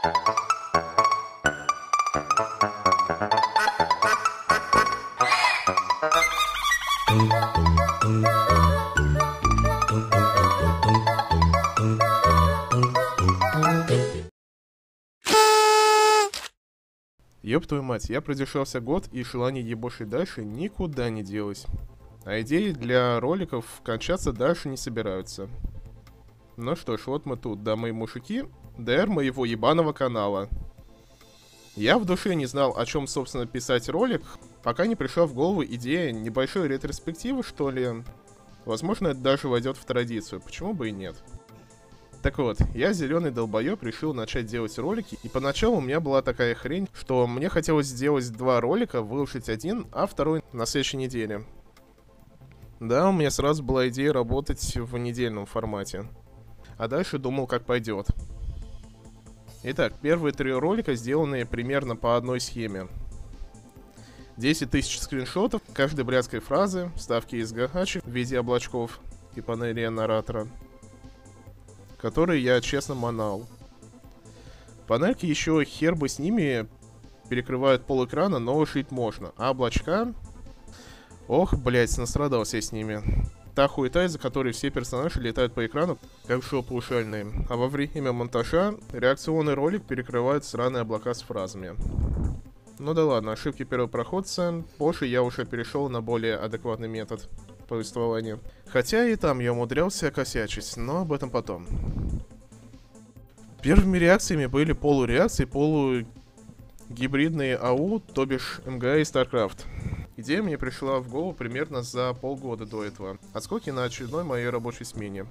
Ёб твою мать, я продержался год, и желание ебошить дальше никуда не делось. А идеи для роликов кончаться дальше не собираются. Ну что ж, вот мы тут, дамы и мужики, ДР моего ебаного канала. Я в душе не знал, о чем, собственно, писать ролик, пока не пришла в голову идея небольшой ретроспективы, что ли. Возможно, это даже войдет в традицию, почему бы и нет. Так вот, я, зеленый долбоеб, решил начать делать ролики, и поначалу у меня была такая хрень, что мне хотелось сделать 2 ролика, выложить один, а второй на следующей неделе. Да, у меня сразу была идея работать в недельном формате. А дальше думал, как пойдет. Итак, первые 3 ролика сделаны примерно по одной схеме. 10 тысяч скриншотов каждой блядской фразы, вставки из гагачи в виде облачков и панели наратора, которые я честно манал. Панельки еще хер бы с ними, перекрывают пол экрана, но шить можно. А облачка... Ох, блять, настрадался я с ними. Та хуета, из-за которой все персонажи летают по экрану, как шопы ушальные. А во время монтажа реакционный ролик перекрывает сраные облака с фразами. Ну да ладно, ошибки первопроходца. Позже я уже перешел на более адекватный метод повествования. Хотя и там я умудрялся косячить, но об этом потом. Первыми реакциями были полуреакции, полугибридные АУ, то бишь МГА и StarCraft. Идея мне пришла в голову примерно за полгода до этого. Отскоки на очередной моей рабочей смене.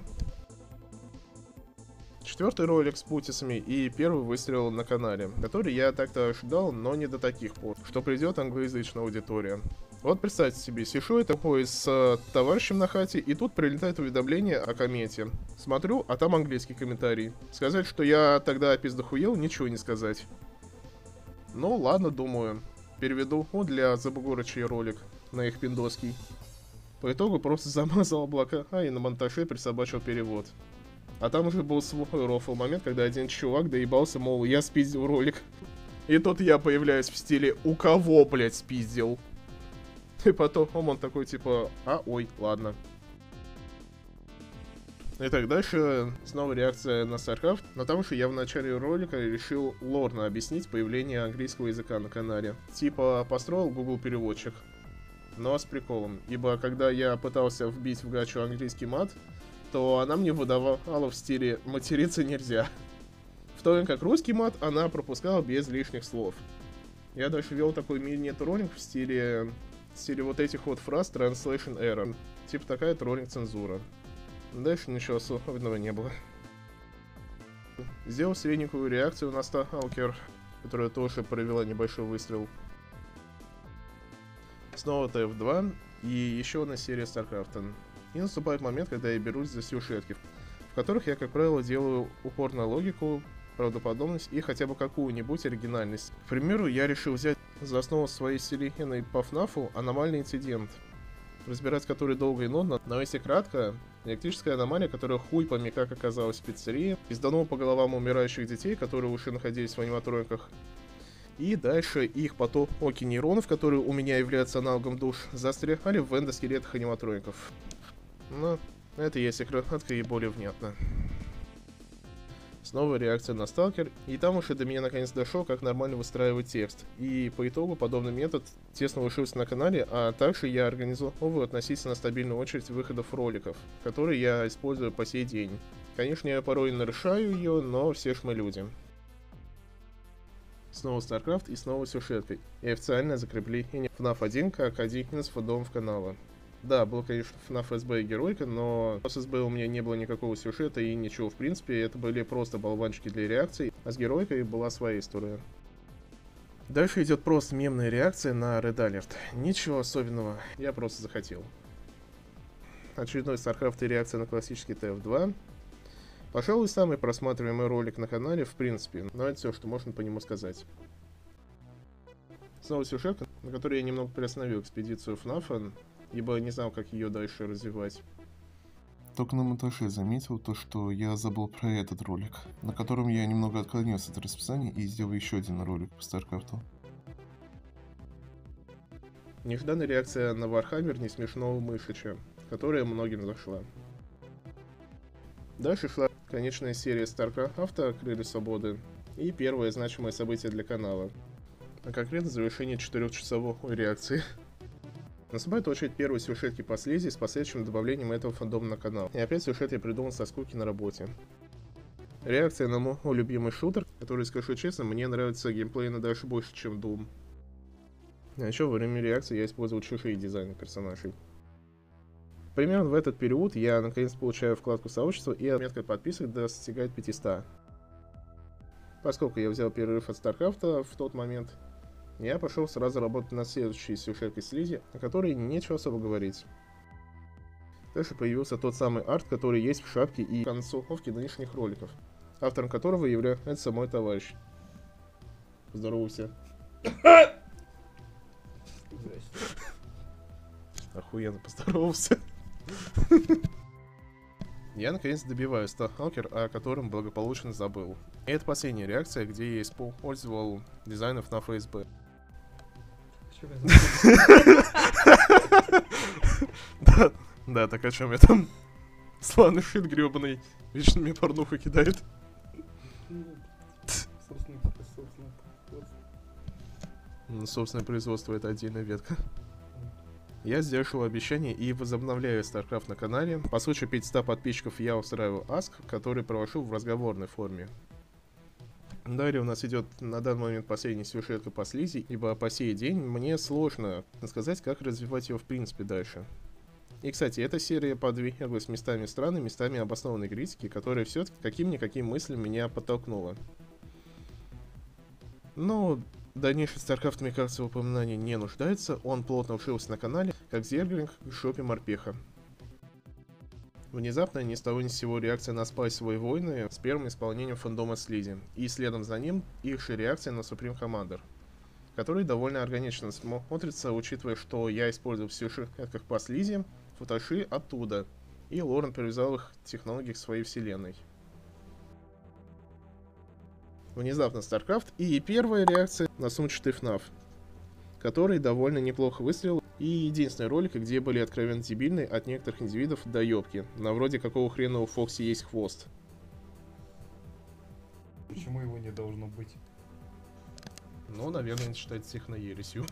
4-й ролик с путисами и первый выстрел на канале, который я так-то ожидал, но не до таких пор, что придет англоязычная аудитория. Вот представьте себе, сижу я такой с товарищем на хате, и тут прилетает уведомление о коммете. Смотрю, а там английский комментарий. Сказать, что я тогда пиздохуел, ничего не сказать. Ну ладно, думаю. Переведу для забугорочей ролик на их пиндоский. По итогу просто замазал облака, и на монтаже присобачил перевод. А там уже был свой рофл момент, когда один чувак доебался, мол, я спиздил ролик. И тут я появляюсь в стиле «У кого, блять, спиздил?» И потом он такой типа ой, ладно. Итак, дальше снова реакция на StarCraft, но там же я в начале ролика решил лорно объяснить появление английского языка на канале. Типа построил Google переводчик, но с приколом, ибо когда я пытался вбить в гачу английский мат, то она мне выдавала в стиле «материться нельзя». В то время как русский мат она пропускала без лишних слов. Я дальше вел такой мини-троллинг в стиле вот этих вот фраз Translation Error. Типа такая троллинг-цензура. Дальше ничего особенного не было. Сделал средненькую реакцию на Stalker, которая тоже провела небольшой выстрел. Снова TF2 и еще одна серия StarCraft. И наступает момент, когда я берусь за сюжетки, в которых я, как правило, делаю упор на логику, правдоподобность и хотя бы какую-нибудь оригинальность. К примеру, я решил взять за основу своей вселенной по FNAF аномальный инцидент, разбирать который долго и нудно, но если кратко, электрическая аномалия, которая хуй пойми как оказалась в пиццерии, пизданула по головам умирающих детей, которые уже находились в аниматрониках. И дальше их потоки нейронов, которые у меня являются аналогом душ, застряли в эндоскелетах аниматроников. Но это если кратко и более внятно. Снова реакция на Stalker, и там уже до меня наконец дошло, как нормально выстраивать текст. И по итогу подобный метод тесно ушился на канале, а также я организовываю относительно стабильную очередь выходов роликов, которые я использую по сей день. Конечно, я порой нарушаю ее, но все ж мы люди. Снова StarCraft и снова сюжетка, и официальное закрепление FNAF 1 как один из фандомов канала. Да, был, конечно, FNAF SB и Геройка, но с SB у меня не было никакого сюжета и ничего, в принципе, это были просто болванчики для реакций, а с Геройкой была своя история. Дальше идет просто мемная реакция на Red Alert. Ничего особенного, я просто захотел. Очередной StarCraft и реакция на классический TF2. Пожалуй, самый просматриваемый ролик на канале, в принципе, но это все, что можно по нему сказать. Снова сюжетка, на которой я немного приостановил экспедицию FNAF, ибо не знал, как ее дальше развивать. Только на монтаже заметил то, что я забыл про этот ролик, на котором я немного отклонился от расписания и сделал еще один ролик по StarCraft. Нежданная реакция на Warhammer несмешного Мышича, которая многим зашла. Дальше шла конечная серия StarCraft «Крылья свободы» и первое значимое событие для канала, а конкретно завершение 4-часовой реакции. Наступает очередь первой сюжетки по слизи с последующим добавлением этого фандома на канал. И опять сюжет я придумал со скуки на работе. Реакция на мой любимый шутер, который, скажу честно, мне нравится геймплейно даже больше, чем Doom. А еще во время реакции я использовал чужие дизайны персонажей. Примерно в этот период я наконец получаю вкладку сообщества и отметка подписок достигает 500. Поскольку я взял перерыв от StarCraft в тот момент, я пошел сразу работать над следующей сюжеткой слизи, о которой нечего особо говорить. Дальше появился тот самый арт, который есть в шапке и концовке нынешних роликов, автором которого является мой товарищ. Поздоровайся. Охуенно поздоровался. Я наконец добиваю сталкер, о котором благополучно забыл. И это последняя реакция, где я использовал дизайнов на ФСБ. Да, так о чем я там? Славный шит гребаный, вечно мне порнуху кидает. Собственное производство — это отдельная ветка. Я сдерживал обещание и возобновляю StarCraft на канале. По случаю 500 подписчиков я устраиваю аск, который провожу в разговорной форме. Далее у нас идет на данный момент последняя сюжетка по слизи, ибо по сей день мне сложно сказать, как развивать ее в принципе дальше. И, кстати, эта серия подверглась местами странной, местами обоснованной критики, которая все-таки каким-никаким мыслям меня подтолкнула. Но дальнейший StarCraft, мне кажется, в упоминании не нуждается, он плотно ушился на канале, как зерглинг к жопе морпеха. Внезапно ни с того ни с сего реакция на Spice войны с первым исполнением фандома слизи, и следом за ним их же реакция на Supreme Commander, который довольно органично смотрится, учитывая, что я использовал в сюжетках по слизи футажи оттуда, и Лорен привязал их технологии к своей вселенной. Внезапно StarCraft и первая реакция на сумчатый FNAF, который довольно неплохо выстрелил, и единственный ролик, где были откровенно дебильные от некоторых индивидов доебки, на вроде какого хрена у Фокси есть хвост. Почему его не должно быть? Ну, наверное, это считается техноересью.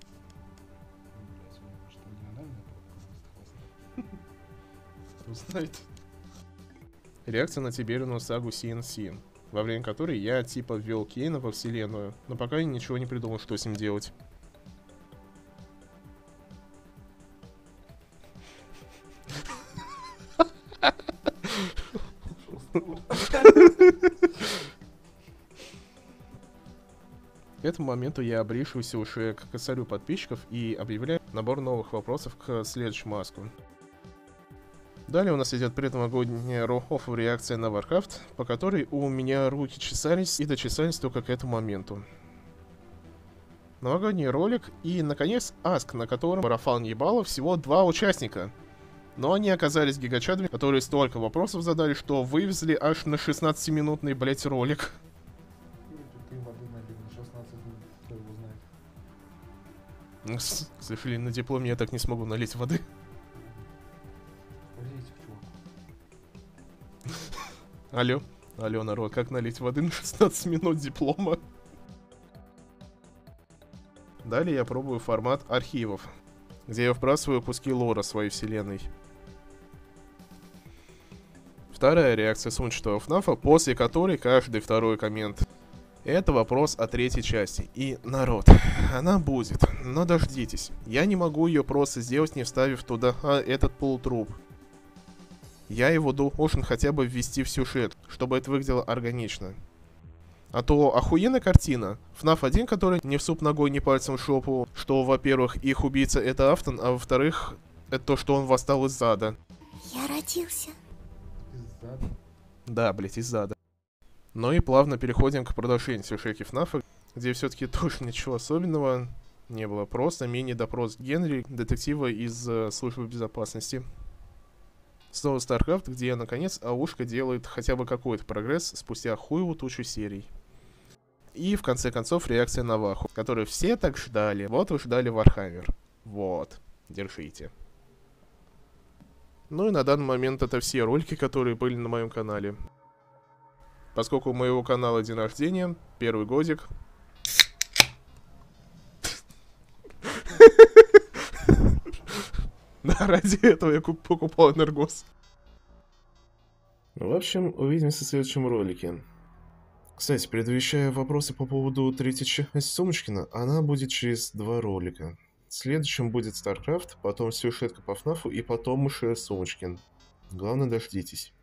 Кто знает. Реакция на Тиберину сагу CNC, во время которой я типа ввел Кейна во вселенную, но пока я ничего не придумал, что с ним делать. К этому моменту я обришиваюсь уже к косарю подписчиков и объявляю набор новых вопросов к следующему аску. Далее у нас идет предновогодняя рохов реакция на Warcraft, по которой у меня руки чесались и дочесались только к этому моменту. Новогодний ролик и, наконец, аск, на котором марафон ебало всего 2 участника. Но они оказались гигачадами, которые столько вопросов задали, что вывезли аж на 16-минутный, блять, ролик. К сожалению, на дипломе я так не смогу налить воды. Алло, народ, как налить воды на 16 минут диплома? Далее я пробую формат архивов, где я вбрасываю куски лора своей вселенной. Вторая реакция сумчатого ФНАФа, после которой каждый второй коммент. Это вопрос о 3-й части. И, народ, она будет, но дождитесь. Я не могу ее просто сделать, не вставив туда этот полутруп. Я его должен хотя бы ввести в сюжет, чтобы это выглядело органично. А то охуенная картина. FNAF 1, который не в суп ногой, не пальцем в шопу, что, во-первых, их убийца это Афтон, а во-вторых, это то, что он восстал из зада. Я родился. Из зада? Да, блять, из зада. Ну и плавно переходим к продолжению сюжетки FNAF, где все-таки тоже ничего особенного не было. Просто мини-допрос Генри, детектива из службы безопасности. Снова StarCraft, где, наконец, АУшка делает хотя бы какой-то прогресс спустя хуеву тучу серий. И, в конце концов, реакция на Ваху, которую все так ждали. Вот вы ждали Warhammer. Вот. Держите. Ну и на данный момент это все ролики, которые были на моем канале. Поскольку у моего канала день рождения, первый годик. Да, ради этого я покупал Энергос. В общем, увидимся в следующем ролике. Кстати, предвещая вопросы по поводу третьей части Сумочкина, она будет через 2 ролика. Следующим будет StarCraft, потом сюжетка по ФНАФу и потом уже Сумочкин. Главное, дождитесь.